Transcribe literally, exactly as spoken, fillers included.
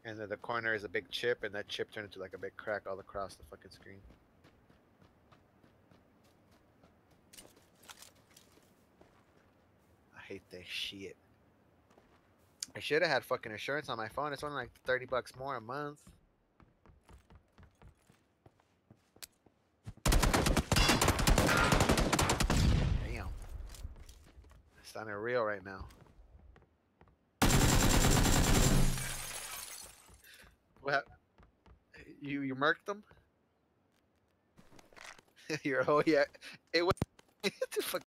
and then the corner is a big chip, and that chip turned into like a big crack all across the fucking screen. I hate that shit. I should have had fucking insurance on my phone. It's only like thirty bucks more a month. Damn. It's sounding real right now. What? You you murked them? You're oh yeah. It was.